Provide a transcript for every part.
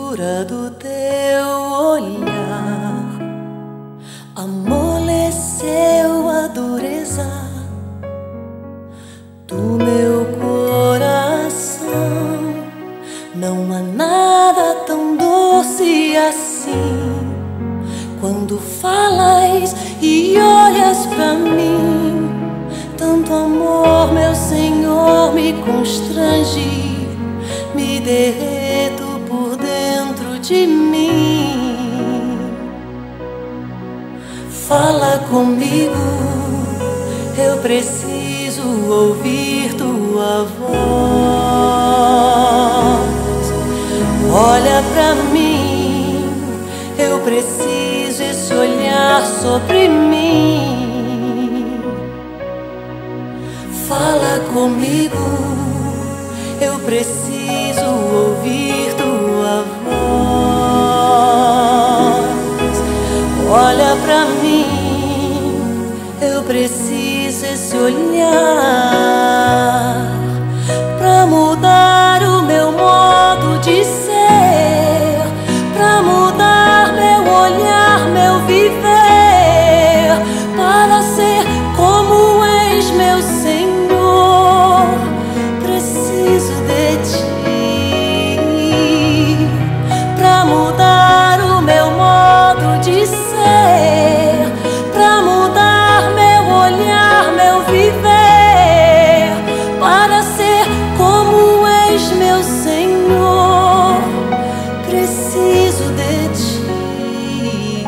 doçura do teu olhar amoleceu a dureza do meu coração. Não há nada tão doce assim quando falas e olhas pra mim. Tanto amor, meu Senhor, me constrange, me derreto por dentro de mim. Fala comigo, eu preciso ouvir tua voz. Olha pra mim, eu preciso esse olhar sobre mim. Fala comigo, eu preciso ouvir tua voz. Olha pra mim, eu preciso esse olhar pra mudar o meu modo de ser, pra mudar meu olhar, meu viver, para ser como és, meu Senhor. Preciso de ti pra mudar o meu modo de ser, pra mudar meu olhar, meu viver, para ser como és, meu Senhor. Preciso de ti,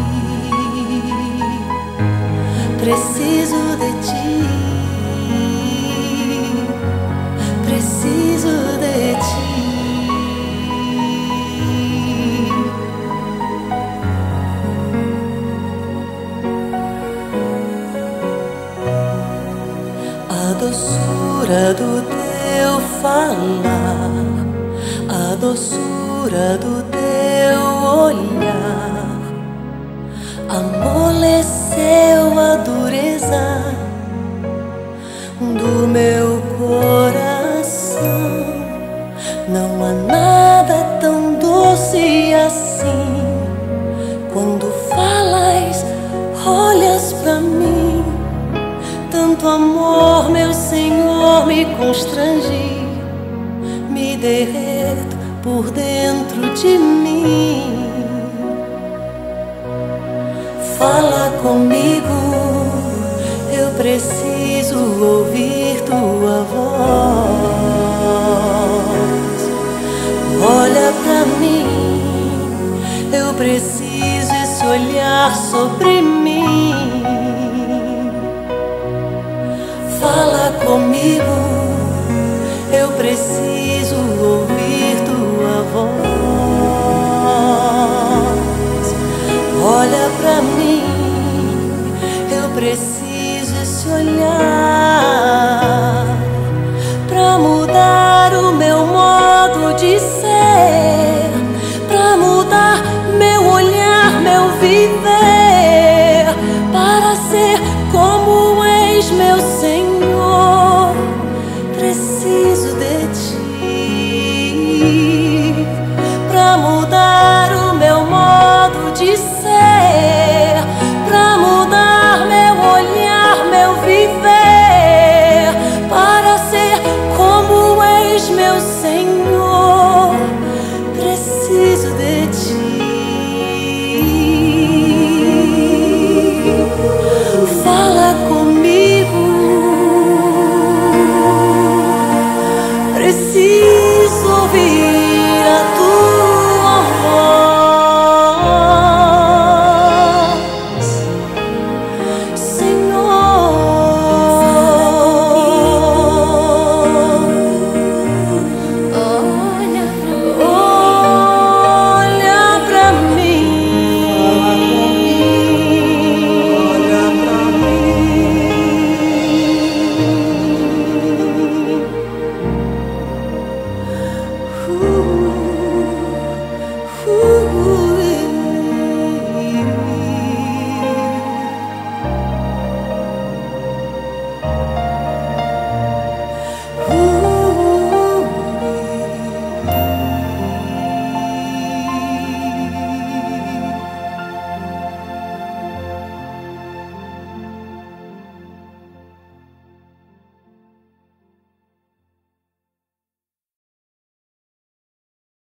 preciso de ti, preciso de ti. A doçura do teu falar, a doçura do teu olhar amoleceu a dureza do meu coração. Não há nada tão doce assim quando falas, olhas pra mim. Tanto amor, meu Senhor, me constrange, me derreto por dentro de mim. Fala comigo, eu preciso ouvir tua voz. Olha pra mim, eu preciso esse olhar sobre mim. Fala comigo, eu preciso ouvir tua voz. Olha pra mim, eu preciso esse olhar pra mudar o meu modo de ser, pra mudar meu olhar, meu viver, para ser como és, meu Senhor. Preciso de ti pra mudar o meu modo de ser, pra mudar meu olhar, meu viver, para ser como és, meu Senhor. Preciso de ti. Fala comigo, preciso ouvir a tua voz, Senhor. Olha pra mim, olha pra mim.